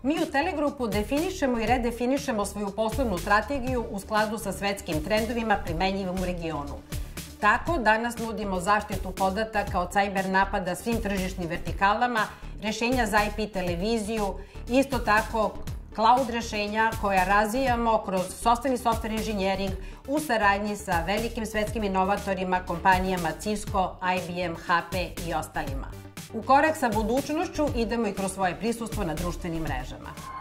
Mi u Telegrupu definišemo i redefinišemo svoju poslovnu strategiju u skladu sa svetskim trendovima primenjivim u regionu. Tako, danas nudimo zaštitu podataka od cyber napada svim tržišnim vertikalama, rešenja za IP televiziju, isto tako cloud rešenja koja razvijamo kroz sopstveni software inženjering u saradnji sa velikim svetskim inovatorima, kompanijama Cisco, IBM, HP i ostalima. U korak sa budućnošću idemo i kroz svoje prisustvo na društvenim mrežama.